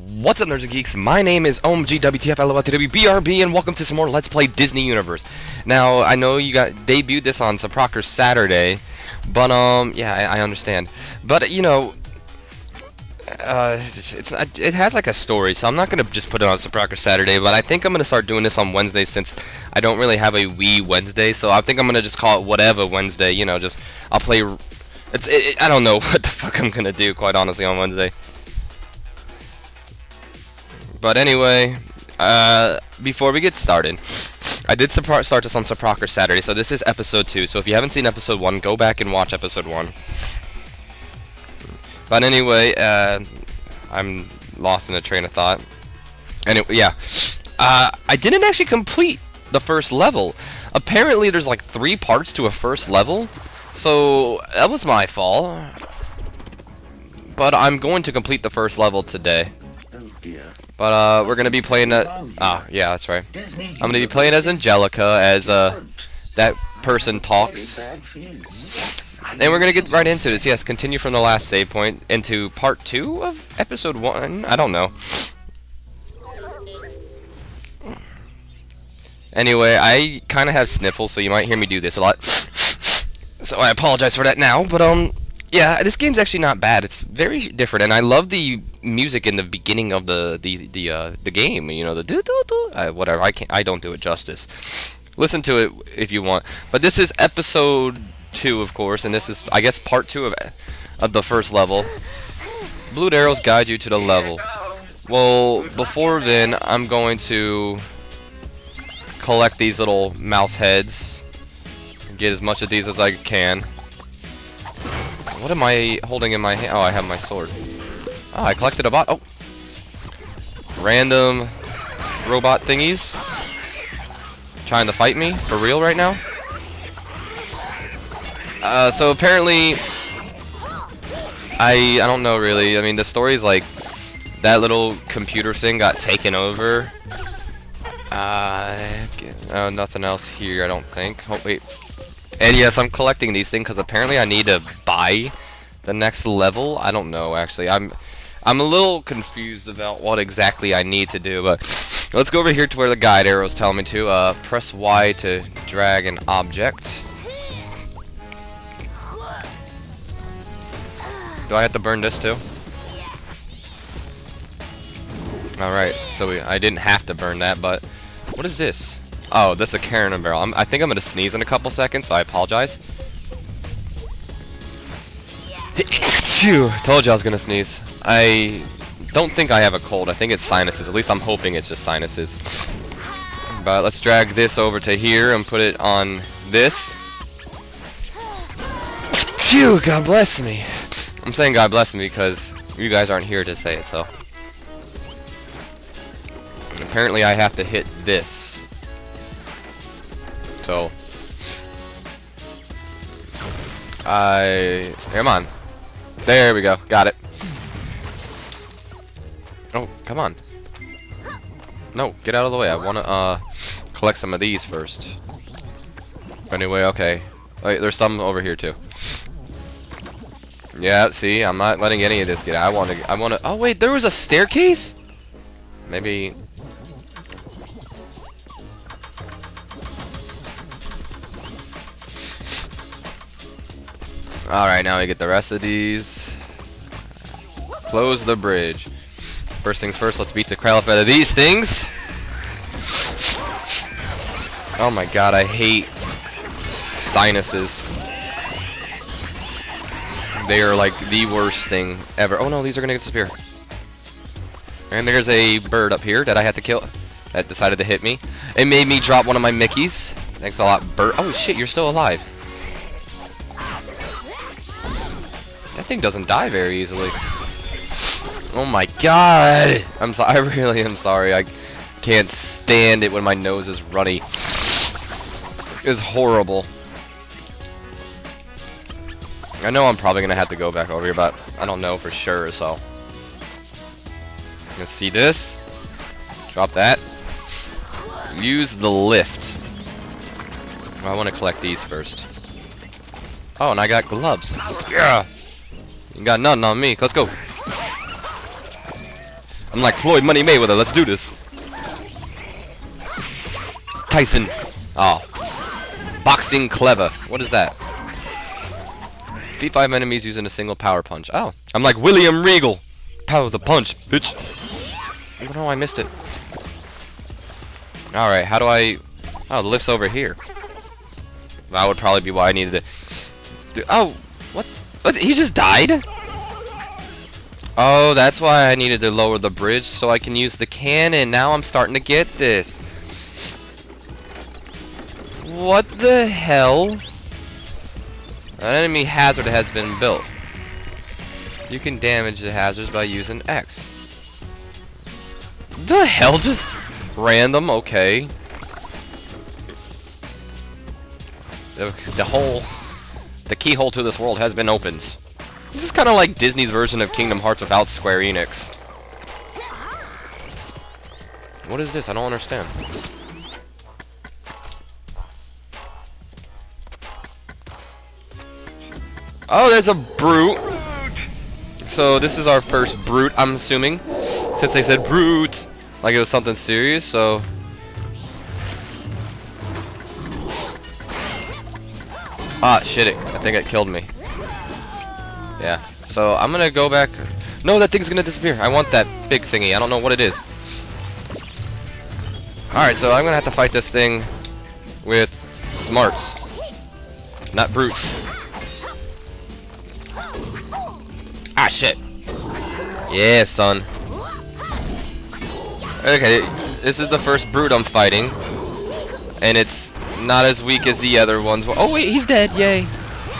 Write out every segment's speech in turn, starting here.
What's up, nerds and geeks? My name is OMGWTFLOTWBRB, and welcome to some more Let's Play Disney Universe. Now, I know you got debuted this on Sepprocker Saturday, but yeah, I understand. But you know, it has like a story, so I'm not gonna just put it on Sepprocker Saturday. But I think I'm gonna start doing this on Wednesdays since I don't really have a Wii Wednesday. So I think I'm gonna just call it whatever Wednesday. You know, just I'll play. I don't know what the fuck I'm gonna do, quite honestly, on Wednesday. But anyway, before we get started, I did start this on Sepprocker Saturday, so this is episode 2. So if you haven't seen episode 1, go back and watch episode 1. But anyway, I'm lost in a train of thought. Anyway, yeah, I didn't actually complete the first level. Apparently, there's like 3 parts to a first level, so that was my fault. But I'm going to complete the first level today. But we're gonna be playing yeah, that's right. I'm gonna be playing as Angelica, as that person talks, and we're gonna get right into this. Yes, continue from the last save point into part 2 of episode 1. I don't know. Anyway, I kind of have sniffles, so you might hear me do this a lot. So I apologize for that now. But yeah, this game's actually not bad. It's very different, and I love the music in the beginning of the game. You know, the do do do. Whatever. I don't do it justice. Listen to it if you want. But this is episode 2, of course, and this is, I guess, part 2 of the first level. Blue arrows guide you to the level. Well, before then, I'm going to collect these little mouse heads. Get as much of these as I can. What am I holding in my hand? Oh, I have my sword. Oh, I collected a bot. Oh. Random robot thingies. Trying to fight me? For real right now? So apparently... I don't know really. I mean, the story's like... That little computer thing got taken over. Nothing else here, I don't think. Oh, wait. And yes, I'm collecting these things because apparently I need to buy the next level. I don't know, actually. I'm a little confused about what exactly I need to do, but let's go over here to where the guide arrows tell me to. Press Y to drag an object. Do I have to burn this too? Alright, so I didn't have to burn that, but what is this? Oh, this is a cannon barrel. I think I'm gonna sneeze in a couple seconds, so I apologize. Phew, told you I was gonna sneeze. I don't think I have a cold. I think it's sinuses. At least I'm hoping it's just sinuses. But let's drag this over to here and put it on this. Phew, God bless me. I'm saying God bless me because you guys aren't here to say it, so. And apparently I have to hit this. So, come on. There we go. Got it. Oh, come on. No, get out of the way. I want to, collect some of these first. Anyway, okay. Wait, there's some over here, too. Yeah, see? I'm not letting any of this get out. I want to, oh, wait, there was a staircase? Maybe... Alright, now we get the rest of these. Close the bridge. First things first, let's beat the crap out of these things. Oh my god, I hate sinuses. They are like the worst thing ever. Oh no, these are gonna disappear. And there's a bird up here that I had to kill. That decided to hit me. It made me drop one of my Mickeys. Thanks a lot, bird. Oh shit, you're still alive. That thing doesn't die very easily. Oh my god! I'm sorry. I really am sorry. I can't stand it when my nose is runny. It's horrible. I know I'm probably gonna have to go back over here, but I don't know for sure. So, let's see this. Drop that. Use the lift. Well, I want to collect these first. Oh, and I got gloves. Yeah. You got nothing on me. Let's go. I'm like Floyd Money Mayweather. Let's do this. Tyson. Oh. Boxing clever. What is that? Defeat 5 enemies using a single power punch. Oh. I'm like William Regal. Power the punch, bitch. Oh no, I missed it. Alright, how do I... Oh, the lift's over here. That would probably be why I needed to... Oh, what? What? He just died? Oh, that's why I needed to lower the bridge so I can use the cannon. Now I'm starting to get this. What the hell? An enemy hazard has been built. You can damage the hazards by using X. The hell? Just random, okay. The keyhole to this world has been opened. This is kind of like Disney's version of Kingdom Hearts without Square Enix. What is this? I don't understand. Oh, there's a brute. So this is our first brute, I'm assuming. Since they said brute, like it was something serious, so... Ah, shit it. I think it killed me. Yeah. So I'm gonna go back... No, that thing's gonna disappear. I want that big thingy. I don't know what it is. Alright, so I'm gonna have to fight this thing with smarts. Not brutes. Ah, shit. Yeah, son. Okay, this is the first brute I'm fighting. And it's not as weak as the other ones. Oh, wait, he's dead. Yay.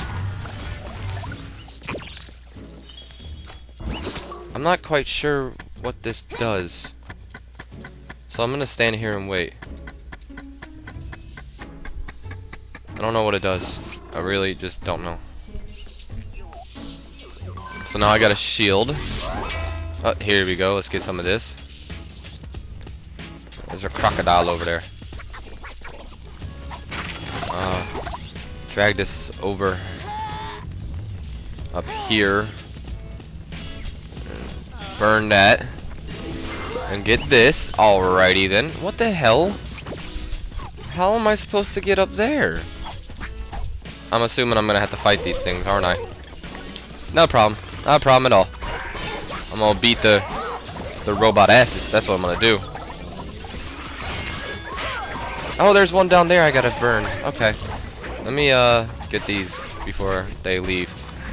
I'm not quite sure what this does. So I'm going to stand here and wait. I don't know what it does. I really just don't know. So now I got a shield. Oh, here we go. Let's get some of this. There's a crocodile over there. Drag this over up here. Burn that. And get this. Alrighty then. What the hell? How am I supposed to get up there? I'm assuming I'm gonna have to fight these things, aren't I? No problem. Not a problem at all. I'm gonna beat the robot asses. That's what I'm gonna do. Oh, there's one down there I gotta burn. Okay. Let me get these before they leave.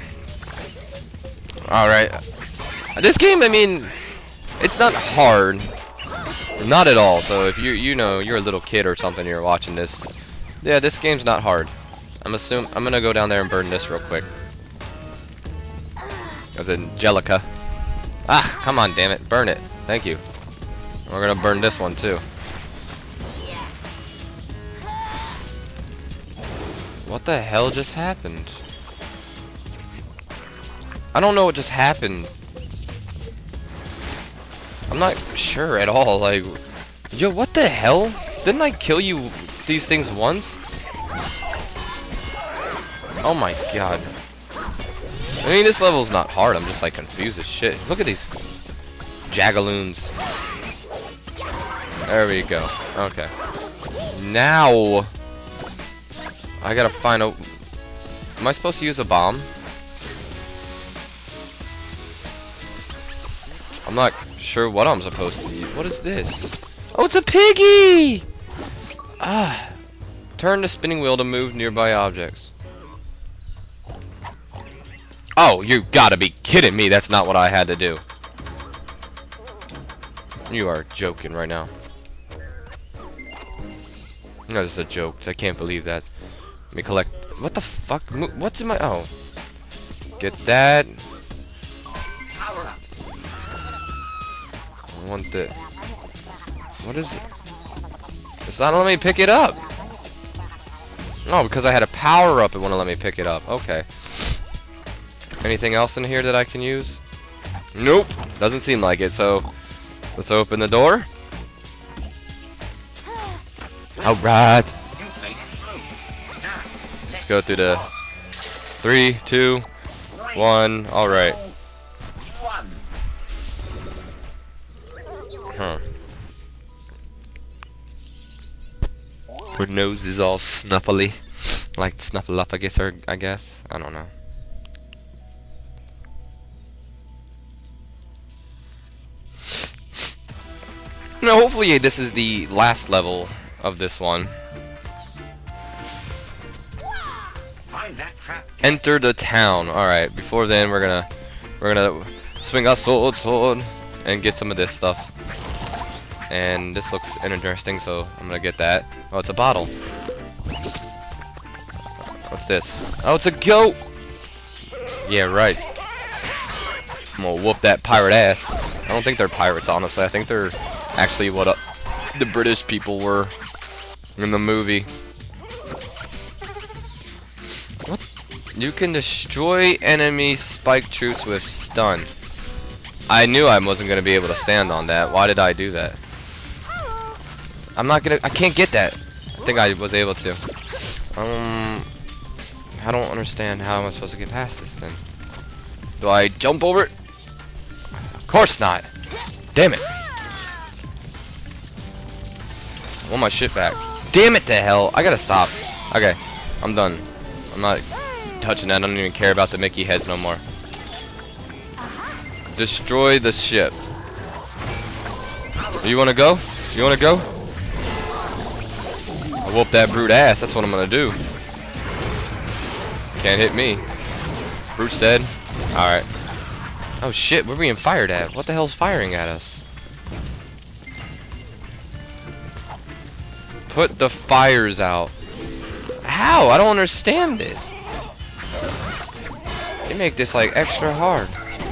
Alright. This game, I mean, it's not hard. Not at all. So if you know, you're a little kid or something, you're watching this. Yeah, this game's not hard. I'm gonna go down there and burn this real quick. There's Angelica. Ah, come on, damn it. Burn it. Thank you. We're gonna burn this one too. What the hell just happened? I don't know what just happened. I'm not sure at all. Like, yo, what the hell? Didn't I kill you these things once? Oh my god. I mean, this level's not hard. I'm just like confused as shit. Look at these jagaloons. There we go. Okay. Now I gotta find a... Am I supposed to use a bomb? I'm not sure what I'm supposed to use. What is this? Oh, it's a piggy! Ah. Turn the spinning wheel to move nearby objects. Oh, you gotta be kidding me. That's not what I had to do. You are joking right now. No, this is a joke. I can't believe that. Let me collect... What the fuck? What's in my... Oh. Get that. I want the... What is it? It's not letting me pick it up. No, because I had a power up, it wouldn't let me pick it up. Okay. Anything else in here that I can use? Nope. Doesn't seem like it, so... Let's open the door. Alright. Let's go through the 3, 2, 1. Alright. Huh. Her nose is all snuffly. Like Snuffleupagus, or I guess. I don't know. No, hopefully this is the last level of this one. Enter the town. Alright, before then we're gonna swing our sword and get some of this stuff. And this looks interesting, so I'm gonna get that. Oh, it's a bottle. What's this? Oh, it's a goat! Yeah, right. I'm gonna whoop that pirate ass. I don't think they're pirates, honestly. I think they're actually what the British people were in the movie. What? You can destroy enemy spike troops with stun. I knew I wasn't gonna be able to stand on that. Why did I do that? I can't get that. I think I was able to. I don't understand how am I supposed to get past this then. Do I jump over it? Of course not. Damn it. I want my shit back. Damn it to hell. I gotta stop. Okay. I'm done. I'm not touching that. I don't even care about the Mickey heads no more. Destroy the ship. You wanna go? You wanna go? I'll whoop that brute ass. That's what I'm gonna do. Can't hit me. Brute's dead. Alright. Oh shit, we're being fired at. What the hell's firing at us? Put the fires out. How? I don't understand this. They make this like extra hard.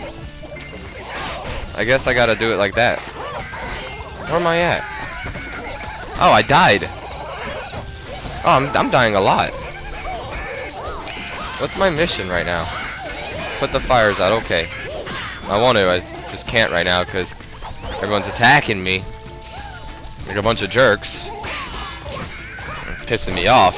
I guess I gotta do it like that. Where am I at? Oh, I died. Oh, I'm dying a lot. What's my mission right now? Put the fires out. Okay. I want to. I just can't right now because everyone's attacking me. Like a bunch of jerks. Pissing me off.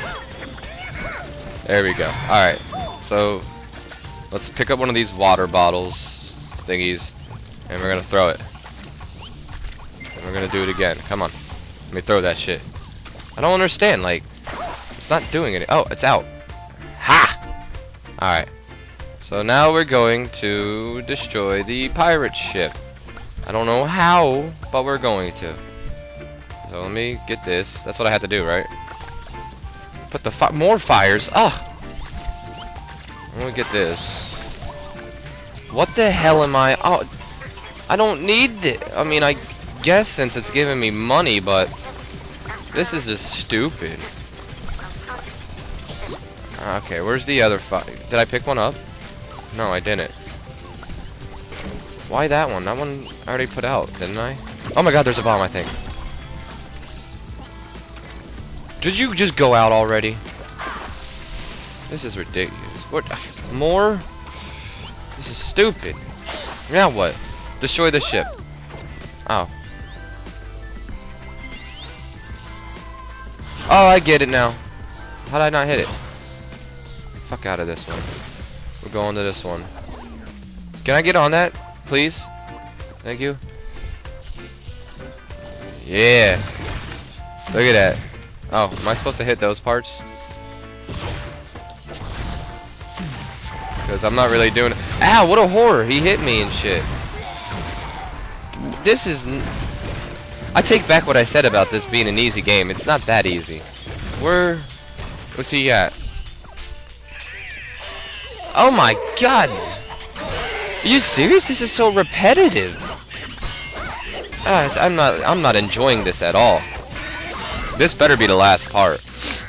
There we go. Alright. So, let's pick up one of these water bottles thingies. And we're going to throw it. And we're going to do it again. Come on. Let me throw that shit. I don't understand. Like, it's not doing it. Oh, it's out. Ha! Alright. So now we're going to destroy the pirate ship. I don't know how, but we're going to. So let me get this. That's what I had to do, right? Put the more fires. Ah! Let me get this. What the hell am I? Oh, I don't need it. I mean, I guess since it's giving me money, but this is just stupid. Okay, where's the other fire? Did I pick one up? No, I didn't. Why that one? That one I already put out, didn't I? Oh my god, there's a bomb, I think. Did you just go out already? This is ridiculous. What? More? This is stupid. Now what? Destroy the ship. Oh. Oh, I get it now. How did I not hit it? Fuck out of this one. We're going to this one. Can I get on that, please? Thank you. Yeah. Look at that. Oh, am I supposed to hit those parts? Because I'm not really doing it. Ow, what a horror. He hit me and shit. This is... I take back what I said about this being an easy game. It's not that easy. What's he at? Oh my god! Are you serious? This is so repetitive. I'm not enjoying this at all. This better be the last part.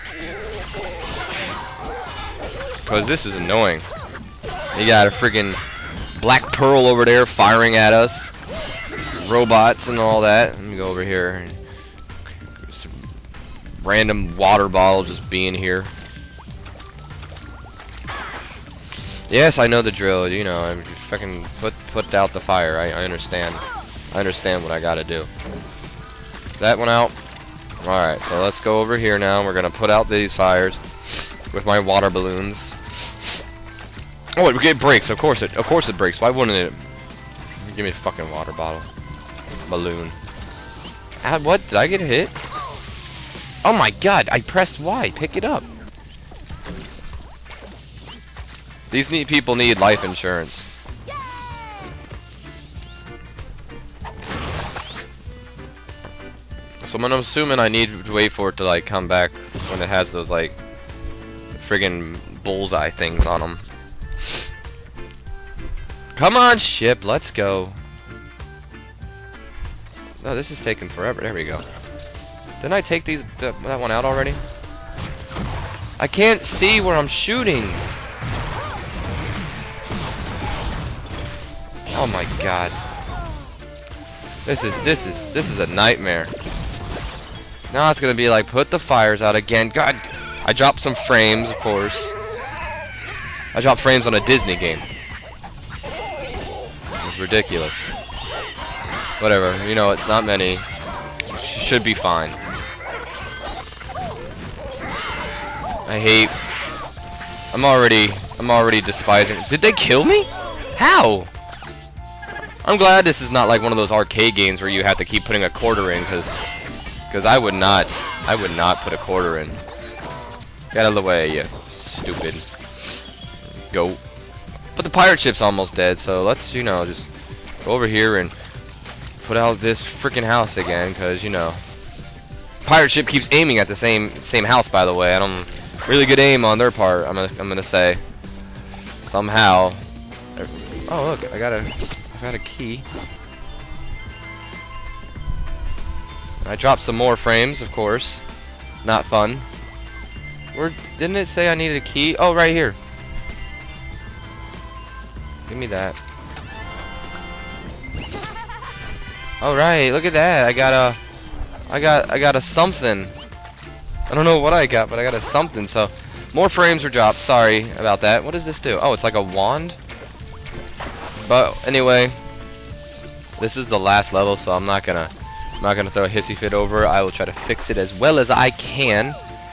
Cause this is annoying. You got a freaking Black Pearl over there firing at us. Robots and all that. Let me go over here. Some random water bottle just being here. Yes, I know the drill. You know, I fucking put out the fire. I understand. I understand what I gotta do. Is that one out? Alright, so let's go over here now. We're gonna put out these fires with my water balloons. Oh, it breaks. Of course it breaks. Why wouldn't it? Give me a fucking water bottle. balloon. What? Did I get hit? Oh my god, I pressed Y. Pick it up. These people need life insurance. So I'm assuming I need to wait for it to like come back when it has those like friggin' bullseye things on them. Come on, ship, let's go. No, this is taking forever. There we go. Didn't I take that one out already? I can't see where I'm shooting. Oh my god. This is a nightmare. Now it's gonna be like, put the fires out again. God, I dropped some frames, of course. I dropped frames on a Disney game. It's ridiculous. Whatever, you know, it's not many. Should be fine. I'm already despising. Did they kill me? How? I'm glad this is not like one of those arcade games where you have to keep putting a quarter in, because I would not put a quarter in. Get out of the way, you stupid goat. But the pirate ship's almost dead, so let's, you know, just go over here and put out this freaking house again, because, you know, pirate ship keeps aiming at the same house, by the way. I don't really good aim on their part, I'm gonna say. Somehow. Oh look, I got a key. I dropped some more frames, of course. Not fun. Where didn't it say I needed a key? Oh, right here. Give me that. All right, look at that. I got a something. I don't know what I got, but I got a something. So, more frames were dropped. Sorry about that. What does this do? Oh, it's like a wand. But anyway, this is the last level, so I'm not gonna throw a hissy fit over it. I will try to fix it as well as I can.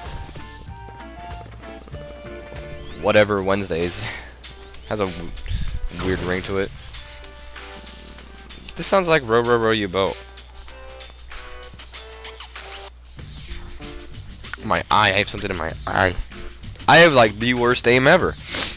Whatever Wednesdays has a weird ring to it. This sounds like row, row, row your boat. My eye. I have something in my eye. I have like the worst aim ever.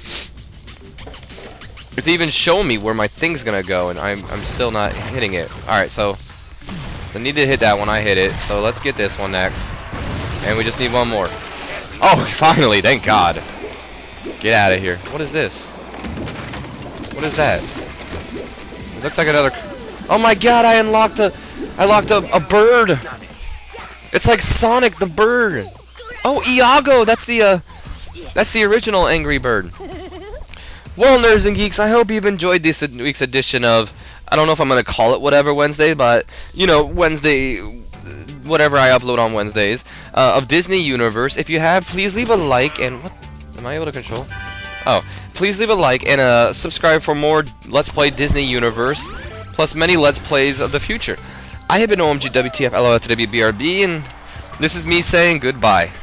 It's even showing me where my thing's gonna go, and I'm still not hitting it. Alright, so I need to hit that one. I hit it. So let's get this one next. And we just need one more. Oh, finally, thank God. Get out of here. What is this? What is that? It looks like another. Oh my God, I unlocked a bird. It's like Sonic the bird. Oh, Iago, that's the original Angry Bird. Well, nerds and geeks, I hope you've enjoyed this week's edition of, I don't know if I'm going to call it whatever Wednesday, but, you know, Wednesday, whatever I upload on Wednesdays, of Disney Universe. If you have, please leave a like, and, what, am I able to control? Oh, please leave a like, and subscribe for more Let's Play Disney Universe, plus many Let's Plays of the future. I have been OMG WTF LOL to WBRB, and this is me saying goodbye.